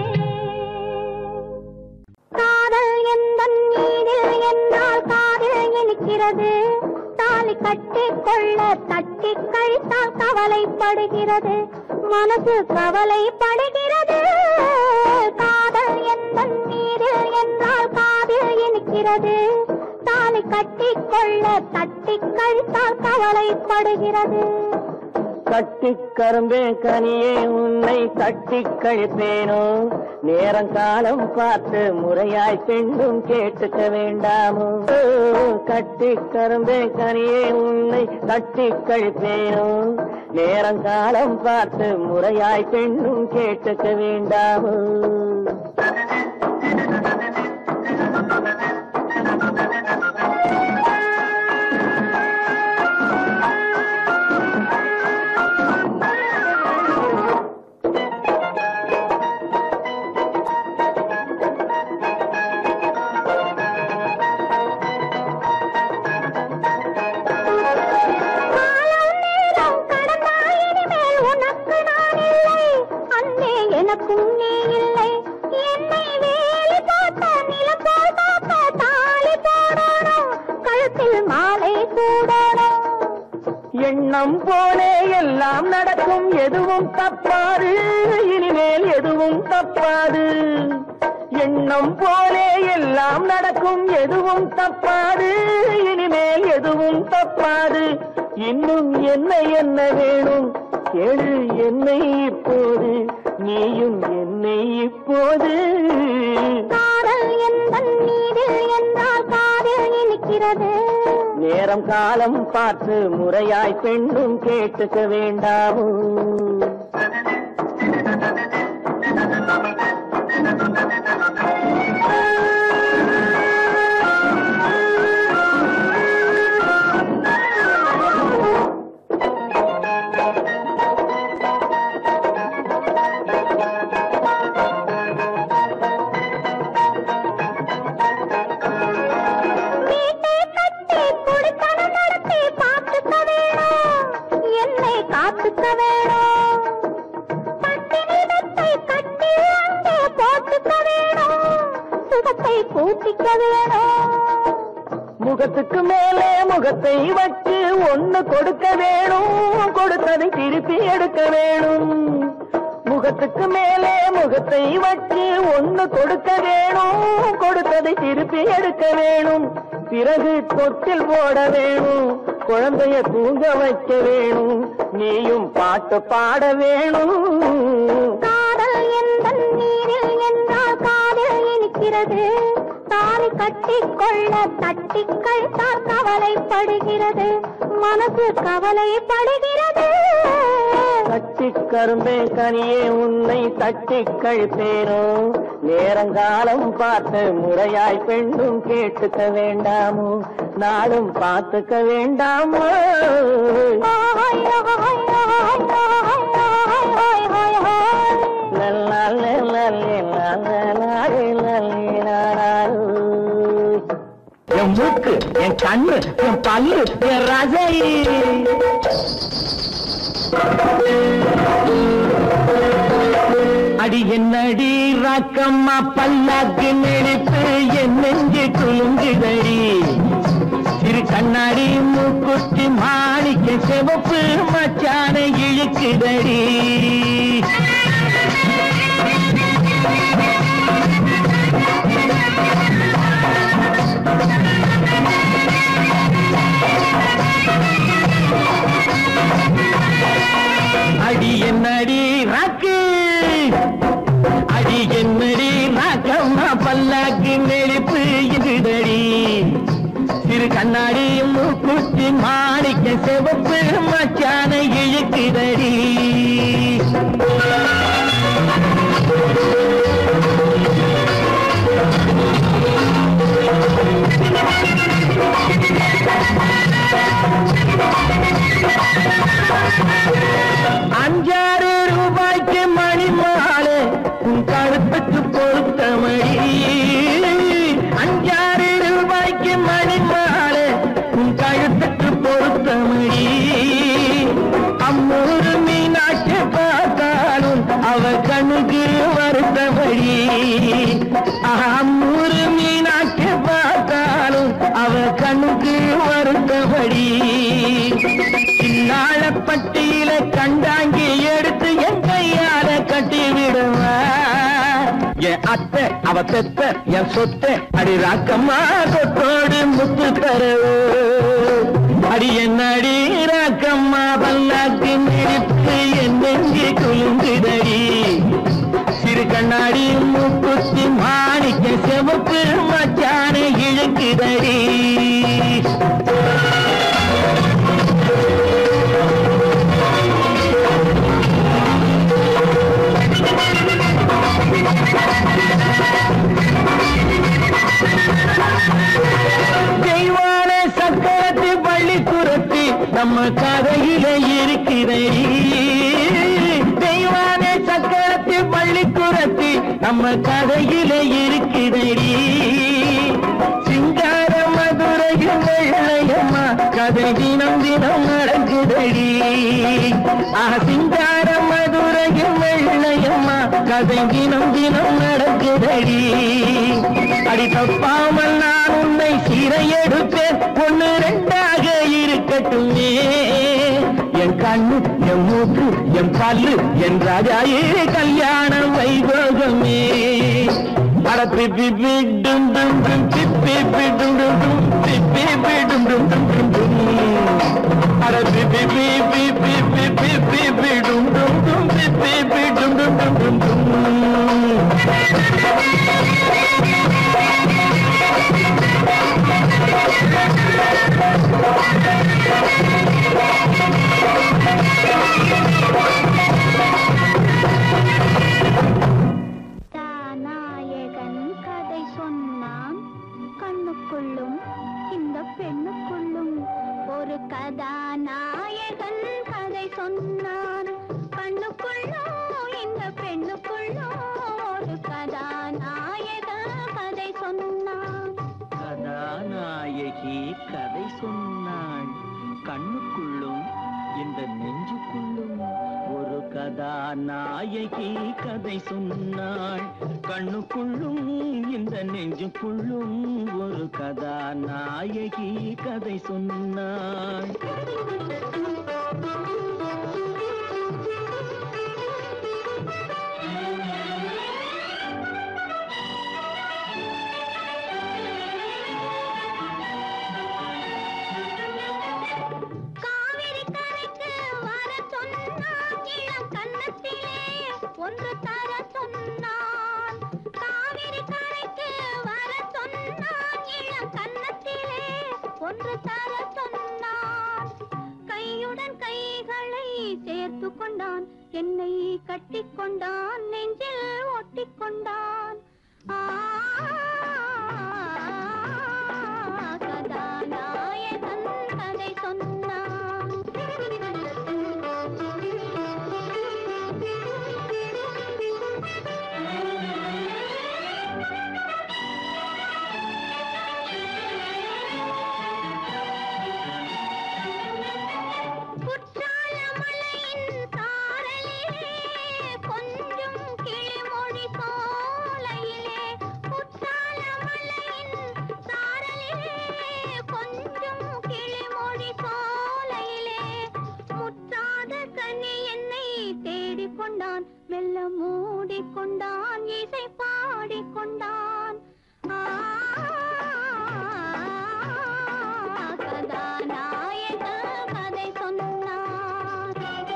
காதல் எந்தன் மீதில் என்னால் காதல் இனிக்கிறது தாலி கட்டி கொள்ள தட்டி கழித்தால் கவலைப்படுகிறது மனசு கவலைப்படுகிறது காதல் எந்தன் மீதில் என்றால் காதில் இனிக்கிறது தாலி கட்டி கொள்ள தட்டி கழித்தால் கவலைப்படுகிறது கட்டி கரும்பே கனியே உன்னை தட்டி கழிப்பேனோ நேரங்காலம் பார்த்து முறையாய் பெண்ணும் கேட்டுக்க வேண்டாமோ கட்டி கரும்பே கனியே உன்னை தட்டி கழிப்பேனோ நேரங்காலம் பார்த்து முறையாய் பெண்ணும் கேட்டுக்க வேண்டாமோ எனக்கும் நீ இல்லை என்னை வேலி போட்ட நிலம் போல் காக்க தாலி போடணும் கழுத்தில் மாலை சூடணும் எண்ணம் போலே எல்லாம் நடக்கும் எதுவும் தப்பாது இனிமேல் எதுவும் தப்பாது எண்ணம் போலே எல்லாம் நடக்கும் எதுவும் தப்பாது இனிமேல் எதுவும் தப்பாது இன்னும் என்ன என்ன வேணும் கேளு என்னை இப்போது நீயும் என்னை இப்போது காதல் எந்தன் மீதில் என்றால் காதில் இனிக்கிறது நேரம் காலம் பார்த்து முறையாய் பெண்ணும் கேட்டுக்க வேண்டாமோ காத்துக்க வேணும் பட்டினிடத்தை கட்டி அங்கே போட்டுக்க வேணும் சுகத்தை கூட்டிக்க வேணும் முகத்துக்கு மேலே முகத்தை வச்சு ஒண்ணு கொடுக்க வேணும் கொடுத்ததை திருப்பி எடுக்க வேணும் முகத்துக்கு மேலே முகத்தை வச்சு ஒண்ணு கொடுக்க வேணும் கொடுத்ததை திருப்பி எடுக்க வேணும் பிறகு தொட்டில் போட வேணும் குழந்தைய தூங்க வைக்க வேணும் நீயும் பாட்டு பாட வேணும் காதல் எந்தன் நீரில் என்றால் காதில் இனிக்கிறது தாலி கட்டி கொள்ள தட்டி கழித்தால் கவலைப்படுகிறது மனசு கவலைப்படுகிறது கட்டி ஆட்சி கரும்பே கனியே உன்னை தட்டி கழிப்பேனோ நேரங்காலம் பார்த்து முறையாய் பெண்ணும் கேட்டுக்க வேண்டாமோ நாளும் பார்த்துக்க வேண்டாமோ என் மூக்கு என் கண்ணு என் பல்லு என் ராஜை அடி என்னடி ராக்கம்மா பல்லாக்கு நெளிப்பு என் நெஞ்சு குலுங்குதடி சிறு கண்ணாடி மூக்குத்தி மாணிக்க சிவப்பு மச்சான இழுக்குதடி அடி என்னடி ராக்கு அடி என்னடி ராக்கம்மா பல்லாக்கு நெளிப்பு இதுதடி சிறு கண்ணாடி மூக்குத்தி மாணிக்க சிவப்பு மச்சான இழுக்குதடி அஞ்சாறு ரூபாய்க்கு மணி மாலை உன் கழுத்துக்கு பொருத்தமடி அஞ்சாறு ரூபாய்க்கு மணி மாலை உன் கழுத்துக்கு பொருத்தமடி அம்மூரு மீனாட்சி பார்த்தாலும் அவ கண்ணுக்கு வருத்தமடி அம்மூரு மீனாட்சி பார்த்தாலும் அவ கண்ணுக்கு வருத்தமடி நாளப்பட்டியில கண்டாங்கி எடுத்து என் கையால கட்டி விடுவா என் அத்தை அவ பெத்த என் சொத்தை அடி ராக்கம்மா சொத்தோடு முத்து தரவு அடி என்னடி ராக்கம்மா பல்லாக்கு நிறுத்து என் நெஞ்சு குலுங்குதடி சிறு கண்ணாடி மூக்குத்தி மாணிக்க சிவப்பு மச்சான இழுக்குதடி தெய்வான சக்கரத்து பள்ளி குரத்தி நம்ம கதையில இருக்கிறடி தெய்வான சக்கரத்து பள்ளி குரத்தி நம்ம கதையில இருக்கிறடி சிங்கார மதுரையில் வெள்ளையம்மா கதை தினம் தினம் நடக்குதடி ஆ சிங்கார மதுரையில் வெள்ளையம்மா கதை தினம் தினம் நடக்குதடி அடி தப்பாமல் நான் உன்னை சீரை எடுப்பேன் ஒன்னு ரெண்டாக இருக்கட்டுமே என் கண்ணு என் மூக்கு என் பல்லு என் ராஜாயே கல்யாண வைபோகமே அட பிப்பி பிடும் டும் டும் பிப்பி பிடும் டும் டும் பிப்பி பிடும் டும் டும் டும் டும் அட பிப்பி பிப்பி பிப்பி பிப்பி பிடும் டும் டும் பிப்பி பிடும் டும் டும் டும் டும் நாயகன் கதை சொன்னான் கண்ணுக்குள்ளும் இந்த பெண்ணுக்குள்ளும் ஒரு கதாநாயகன் கதை சொன்னான் கண்ணுக்குள்ளும் இந்த பெண்ணுக்குள்ளும் ஒரு கதாநாயகன் கதை சொன்னான் கதாநாயகி கதை சொன்னாள் கண்ணுக்குள்ளும் இந்த நெஞ்சுக்குள்ளும் ஒரு கதாநாயகி கதை சொன்னாள் கண்ணுக்குள்ளும் இந்த நெஞ்சுக்குள்ளும் ஒரு கதாநாயகி கதை சொன்னாள் ஒன்று தர சொன்னான் காவிரி கரைக்கு வர சொன்னான் இளம் கன்னத்திலே ஒன்று தர சொன்னான் கையுடன் கைகளை சேர்த்து கொண்டான், என்னை கட்டிக் கொண்டான், நெஞ்சில் ஒட்டிக் கொண்டான். கதாநாயகன் கதை சொன்னான். கொண்டான், மெல்ல மூடிக்கொண்டான், இசை பாடிக்கொண்டான். கதாநாயக கதை சொன்னான்.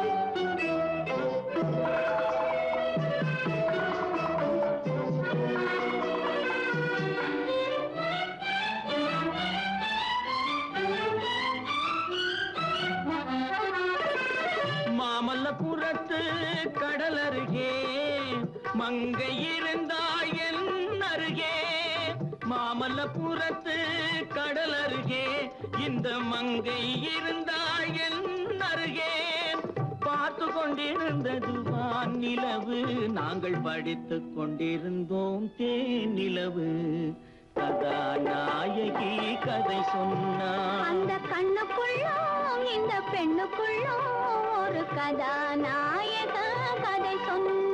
மாமல்லபுரத்து கடல் அருகே மங்கை இருந்தாய் என் அருகே. மாமல்லபுரத்து கடல் அருகே இந்த மங்கை இருந்தாய் என் அருகே. பார்த்து கொண்டிருந்தது வான் நிலவு, நாங்கள் படித்துக் கொண்டிருந்தோம் தேன் நிலவு. கதாநாயகி கதை சொன்னான். அந்த கண்ணுக்குள்ளும் இந்த பெண்ணுக்குள்ளும் ஒரு கதாநாயக கதை சொன்னான்.